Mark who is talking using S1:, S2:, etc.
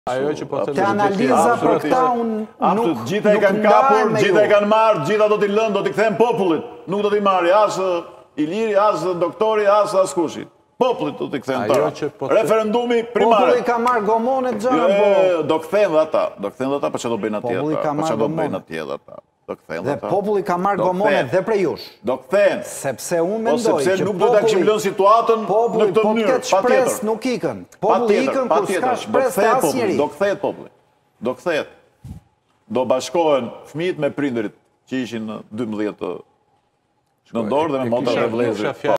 S1: Ajo që po të
S2: Të analiza për këta unë nuk
S3: gjitha e kanë kapur, gjitha e kanë marrë, gjitha do t'i lënë, do t'i kthejnë popullit. Nuk do t'i marrë as Iliri, as doktori, as askushi. Popullit do t'i kthejnë tëra. Referendumi primare.
S2: Populli ka marrë gomonet gjëra, po.
S3: Do kthejnë dhe ata, pa që do bëjnë atje
S2: Populli ka
S3: ata, pa që
S2: marrë
S3: do bëjnë
S2: gomonet.
S3: atje dhe ata.
S2: Dhe populli ka marrë gomonet dhe prej jush.
S3: Do kthejnë.
S2: Sepse unë mendoj që
S3: sepse nuk do t'a kishim lënë situatën në këtë mënyrë,
S2: këtë shpres nuk ikën. Populli ikën kur s'ka shpres të asë njeri.
S3: Do kthehet populli. Do kthehet. Do bashkohen fëmijët me prindërit që ishin në 12 nëndor dhe me motra dhe vëllezër.